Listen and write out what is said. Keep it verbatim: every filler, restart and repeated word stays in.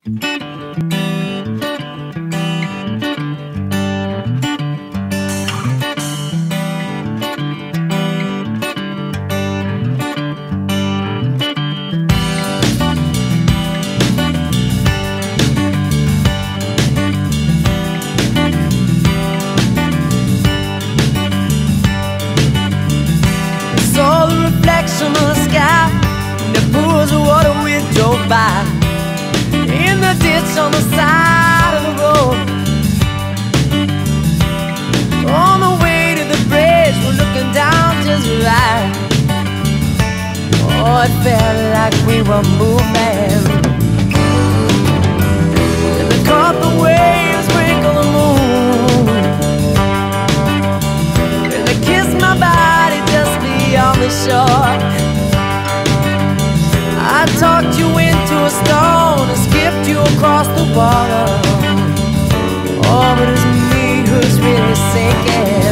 Saw the reflection of the sky in the pools of water we drove by, in the ditch on the side of the road. On the way to the bridge, we're looking down just right. Oh, it felt like we were moving, and the caught the waves sprinkle the moon, and they kissed my body just beyond the shore. I talked you into a stone and skipped you across the water. Oh, but it's me who's really sinking.